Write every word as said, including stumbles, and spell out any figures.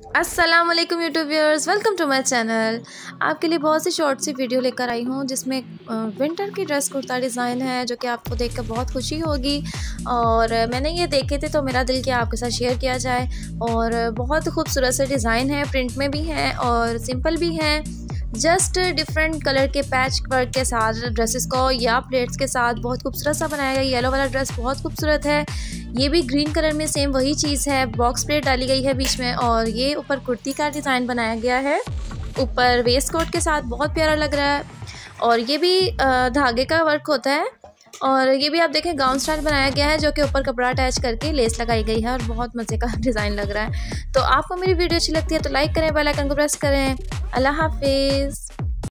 अस्सलाम वालेकुम YouTube viewers, welcome to my channel. आपके लिए बहुत सी शॉर्ट सी वीडियो लेकर आई हूँ जिसमें विंटर की ड्रेस कुर्ता डिज़ाइन है जो कि आपको देखकर बहुत खुशी होगी। और मैंने ये देखे थे तो मेरा दिल किया आपके साथ शेयर किया जाए। और बहुत खूबसूरत से डिज़ाइन है, प्रिंट में भी हैं और सिंपल भी हैं। जस्ट डिफरेंट कलर के पैच वर्क के साथ ड्रेसेस को या प्लेट्स के साथ बहुत खूबसूरत सा बनाया गया। येलो वाला ड्रेस बहुत खूबसूरत है, ये भी ग्रीन कलर में सेम वही चीज़ है। बॉक्स प्लेट डाली गई है बीच में और ये ऊपर कुर्ती का डिज़ाइन बनाया गया है। ऊपर वेस्ट कोट के साथ बहुत प्यारा लग रहा है और ये भी धागे का वर्क होता है। और ये भी आप देखें गाउन स्टाइल बनाया गया है जो कि ऊपर कपड़ा अटैच करके लेस लगाई गई है और बहुत मज़े का डिज़ाइन लग रहा है। तो आपको मेरी वीडियो अच्छी लगती है तो लाइक करें, बेल आइकन को प्रेस करें। अल्लाह हाफिज़।